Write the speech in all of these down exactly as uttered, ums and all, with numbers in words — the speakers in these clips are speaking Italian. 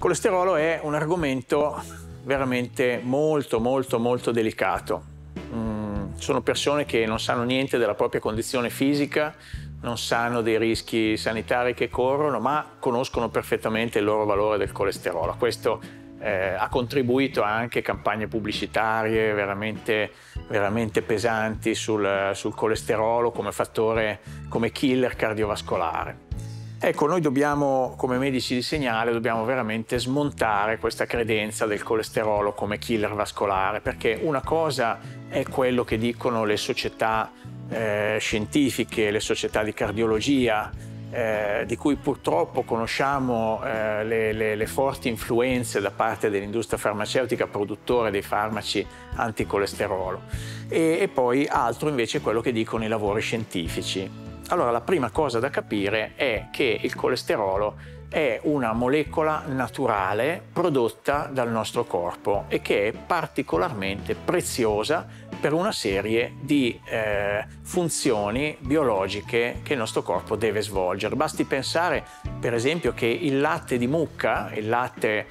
colesterolo è un argomento veramente molto molto molto delicato. Mm, sono persone che non sanno niente della propria condizione fisica, non sanno dei rischi sanitari che corrono, ma conoscono perfettamente il loro valore del colesterolo. Questo eh, ha contribuito anche campagne pubblicitarie veramente, veramente pesanti sul, sul colesterolo come fattore, come killer cardiovascolare. Ecco, noi dobbiamo, come medici di segnale, dobbiamo veramente smontare questa credenza del colesterolo come killer vascolare, perché una cosa è quello che dicono le società eh, scientifiche, le società di cardiologia, eh, di cui purtroppo conosciamo eh, le, le, le forti influenze da parte dell'industria farmaceutica produttore dei farmaci anticolesterolo, e, e poi altro invece è quello che dicono i lavori scientifici. Allora, la prima cosa da capire è che il colesterolo è una molecola naturale prodotta dal nostro corpo e che è particolarmente preziosa per una serie di eh, funzioni biologiche che il nostro corpo deve svolgere. Basti pensare, per esempio, che il latte di mucca, il latte,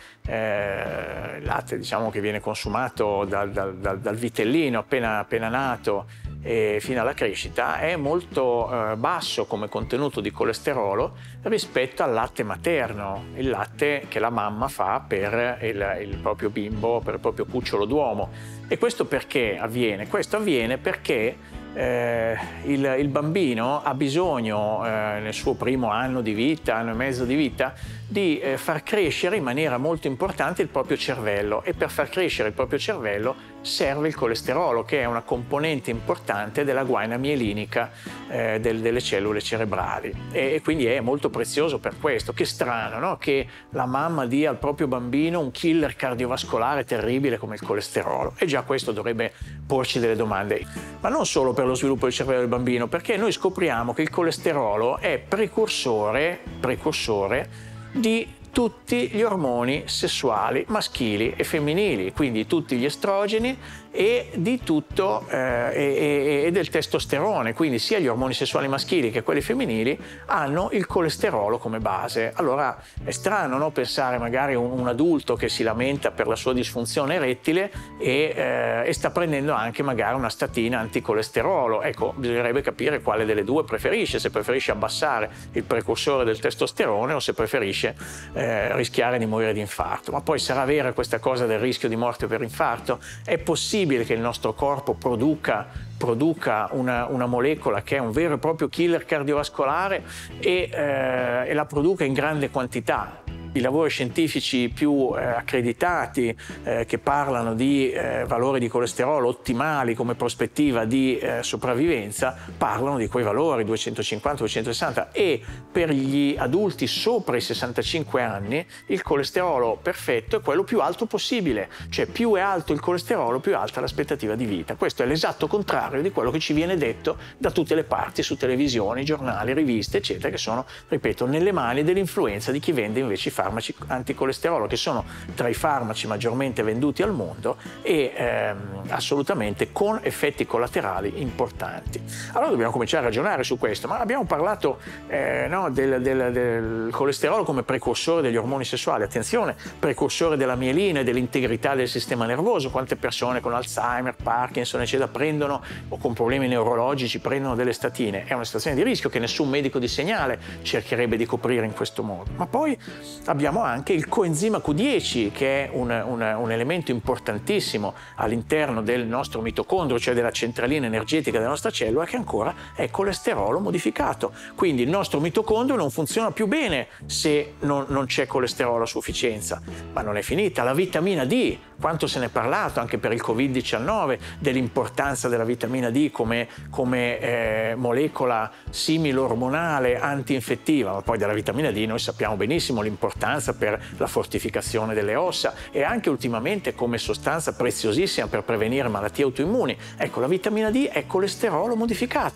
eh, il latte diciamo, che viene consumato dal, dal, dal, dal vitellino appena, appena nato e fino alla crescita, è molto eh, basso come contenuto di colesterolo rispetto al latte materno, il latte che la mamma fa per il, il proprio bimbo, per il proprio cucciolo d'uomo. E questo perché avviene? Questo avviene perché eh, il, il bambino ha bisogno eh, nel suo primo anno di vita, anno e mezzo di vita, di eh, far crescere in maniera molto importante il proprio cervello, e per far crescere il proprio cervello serve il colesterolo, che è una componente importante della guaina mielinica eh, del, delle cellule cerebrali, e, e quindi è molto prezioso per questo. Che strano, no? Che la mamma dia al proprio bambino un killer cardiovascolare terribile come il colesterolo, e già questo dovrebbe porci delle domande. Ma non solo per lo sviluppo del cervello del bambino, perché noi scopriamo che il colesterolo è precursore, precursore di tutti gli ormoni sessuali maschili e femminili, quindi tutti gli estrogeni e di tutto eh, e, e del testosterone, quindi sia gli ormoni sessuali maschili che quelli femminili hanno il colesterolo come base. Allora è strano, no, pensare magari a un, un adulto che si lamenta per la sua disfunzione erettile e, eh, e sta prendendo anche magari una statina anticolesterolo. Ecco, bisognerebbe capire quale delle due preferisce, se preferisce abbassare il precursore del testosterone o se preferisce eh, rischiare di morire di infarto. Ma poi sarà vera questa cosa del rischio di morte per infarto? È possibile che il nostro corpo produca, produca una, una molecola che è un vero e proprio killer cardiovascolare e, eh, e la produca in grande quantità? I lavori scientifici più eh, accreditati eh, che parlano di eh, valori di colesterolo ottimali come prospettiva di eh, sopravvivenza parlano di quei valori duecentocinquanta duecentosessanta, e per gli adulti sopra i sessantacinque anni il colesterolo perfetto è quello più alto possibile, cioè più è alto il colesterolo più alta l'aspettativa di vita. Questo è l'esatto contrario di quello che ci viene detto da tutte le parti su televisioni, giornali, riviste eccetera, che sono, ripeto, nelle mani dell'influenza di chi vende invece i farmaci farmaci anticolesterolo, che sono tra i farmaci maggiormente venduti al mondo e ehm, assolutamente con effetti collaterali importanti. Allora dobbiamo cominciare a ragionare su questo, ma abbiamo parlato eh, no, del, del, del colesterolo come precursore degli ormoni sessuali. Attenzione, precursore della mielina e dell'integrità del sistema nervoso. Quante persone con Alzheimer, Parkinson eccetera prendono, o con problemi neurologici, prendono delle statine? È una situazione di rischio che nessun medico di segnale cercherebbe di coprire in questo modo. Ma poi abbiamo anche il coenzima Q dieci, che è un, un, un elemento importantissimo all'interno del nostro mitocondrio, cioè della centralina energetica della nostra cellula, che ancora è colesterolo modificato. Quindi il nostro mitocondrio non funziona più bene se non, non c'è colesterolo a sufficienza. Ma non è finita. La vitamina D, quanto se ne è parlato anche per il Covid diciannove, dell'importanza della vitamina D come, come eh, molecola similormonale antinfettiva, ma poi della vitamina D noi sappiamo benissimo l'importanza per la fortificazione delle ossa e anche ultimamente come sostanza preziosissima per prevenire malattie autoimmuni. Ecco, la vitamina D è colesterolo modificato.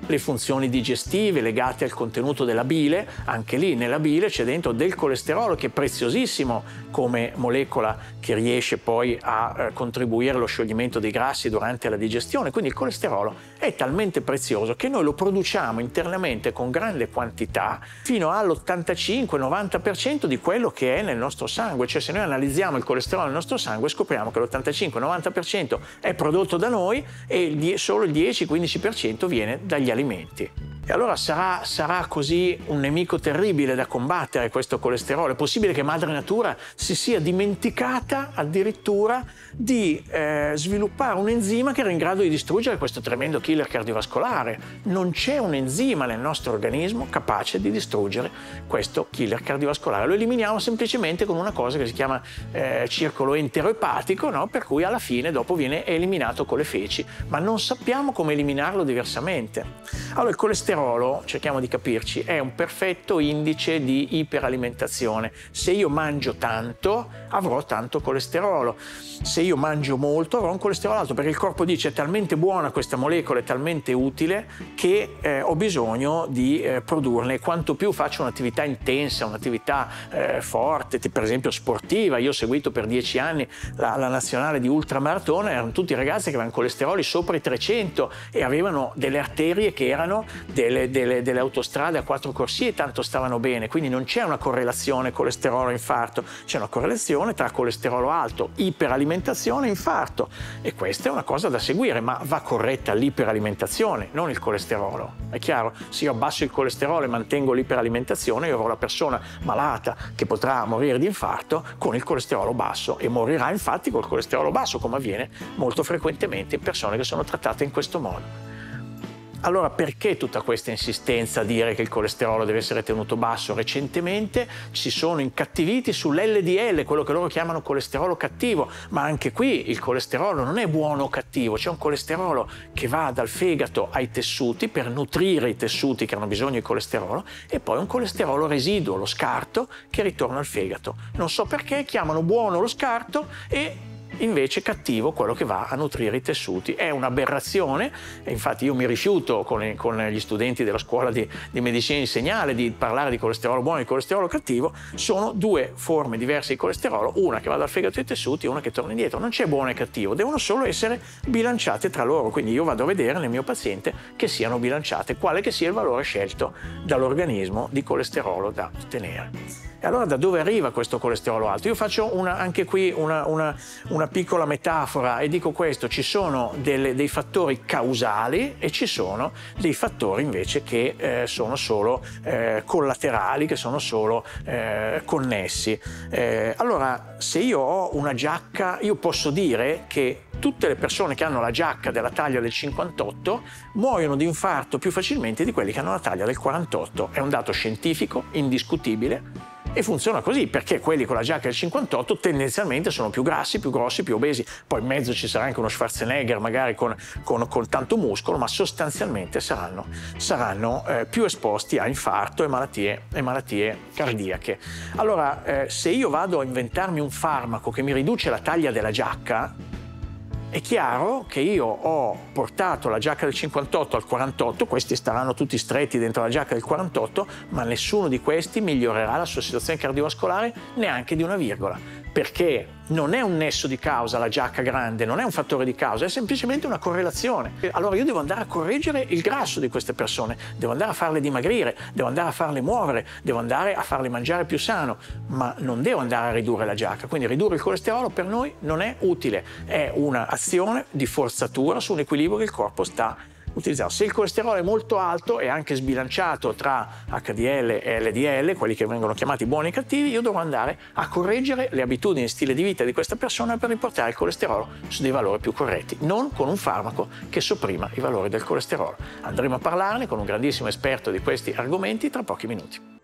le funzioni digestive legate al contenuto della bile. Anche lì nella bile c'è dentro del colesterolo, che è preziosissimo come molecola, che riesce poi a eh, contribuire allo scioglimento dei grassi durante la digestione. Quindi il colesterolo è talmente prezioso che noi lo produciamo internamente con grande quantità, fino all'ottantacinque novanta per cento di quello che è nel nostro sangue. Cioè, se noi analizziamo il colesterolo nel nostro sangue, scopriamo che l'ottantacinque novanta per cento è prodotto da noi e solo il dieci quindici per cento viene dagli alimenti. E allora sarà, sarà così un nemico terribile da combattere questo colesterolo? È possibile che Madre Natura si sia dimenticata addirittura di eh, sviluppare un enzima che era in grado di distruggere questo tremendo killer cardiovascolare? Non c'è un enzima nel nostro organismo capace di distruggere questo killer cardiovascolare. Lo eliminiamo semplicemente con una cosa che si chiama eh, circolo enteroepatico, no? Per cui alla fine dopo viene eliminato con le feci, ma non sappiamo come eliminarlo diversamente. Allora, il colesterolo, cerchiamo di capirci, è un perfetto indice di iperalimentazione. Se io mangio tanto, avrò tanto colesterolo. Se io mangio molto, avrò un colesterolo alto, perché il corpo dice: è talmente buona questa molecola, è talmente utile, che eh, ho bisogno di eh, produrne. Quanto più faccio un'attività intensa, un'attività eh, forte, per esempio sportiva. Io ho seguito per dieci anni la, la nazionale di ultramaratona, erano tutti ragazzi che avevano colesteroli sopra i trecento e avevano delle arterie che erano delle, delle, delle autostrade a quattro corsie, tanto stavano bene. Quindi non c'è una correlazione colesterolo-infarto, c'è una correlazione tra colesterolo alto, iperalimentazione e infarto, e questa è una cosa da seguire, ma va corretta l'iperalimentazione, non il colesterolo. È chiaro? Se io abbasso il colesterolo e mantengo l'iperalimentazione, io avrò la persona malata che potrà morire di infarto con il colesterolo basso, e morirà infatti col colesterolo basso, come avviene molto frequentemente in persone che sono trattate in questo modo. Allora, perché tutta questa insistenza a dire che il colesterolo deve essere tenuto basso? Recentemente si sono incattiviti sull'L D L, quello che loro chiamano colesterolo cattivo, ma anche qui il colesterolo non è buono o cattivo, c'è un colesterolo che va dal fegato ai tessuti per nutrire i tessuti che hanno bisogno di colesterolo, e poi un colesterolo residuo, lo scarto, che ritorna al fegato. Non so perché chiamano buono lo scarto e invece cattivo quello che va a nutrire i tessuti. È un'aberrazione, e infatti io mi rifiuto con, con gli studenti della scuola di, di medicina di segnale di parlare di colesterolo buono e di colesterolo cattivo. Sono due forme diverse di colesterolo, una che va dal fegato ai tessuti e una che torna indietro. Non c'è buono e cattivo, devono solo essere bilanciate tra loro. Quindi io vado a vedere nel mio paziente che siano bilanciate, quale che sia il valore scelto dall'organismo di colesterolo da ottenere. E allora da dove arriva questo colesterolo alto? Io faccio una, anche qui una, una, una piccola metafora e dico questo: ci sono delle, dei fattori causali e ci sono dei fattori invece che eh, sono solo eh, collaterali, che sono solo eh, connessi. Eh, allora, se io ho una giacca, io posso dire che tutte le persone che hanno la giacca della taglia del cinquantotto muoiono di infarto più facilmente di quelli che hanno la taglia del quarantotto. È un dato scientifico indiscutibile. E funziona così, perché quelli con la giacca del cinquantotto tendenzialmente sono più grassi, più grossi, più obesi. Poi in mezzo ci sarà anche uno Schwarzenegger magari con, con, con tanto muscolo, ma sostanzialmente saranno, saranno eh, più esposti a infarto e malattie, e malattie cardiache. Allora, eh, se io vado a inventarmi un farmaco che mi riduce la taglia della giacca, è chiaro che io ho portato la giacca del cinquantotto al quarantotto, questi staranno tutti stretti dentro la giacca del quarantotto, ma nessuno di questi migliorerà la sua situazione cardiovascolare neanche di una virgola, perché non è un nesso di causa la giacca grande, non è un fattore di causa, è semplicemente una correlazione. Allora io devo andare a correggere il grasso di queste persone, devo andare a farle dimagrire, devo andare a farle muovere, devo andare a farle mangiare più sano, ma non devo andare a ridurre la giacca. Quindi ridurre il colesterolo per noi non è utile, è un'azione di forzatura su un equilibrio che il corpo sta utilizzando. Se il colesterolo è molto alto e anche sbilanciato tra H D L e L D L, quelli che vengono chiamati buoni e cattivi, io devo andare a correggere le abitudini e stile di vita di questa persona per riportare il colesterolo su dei valori più corretti, non con un farmaco che sopprima i valori del colesterolo. Andremo a parlarne con un grandissimo esperto di questi argomenti tra pochi minuti.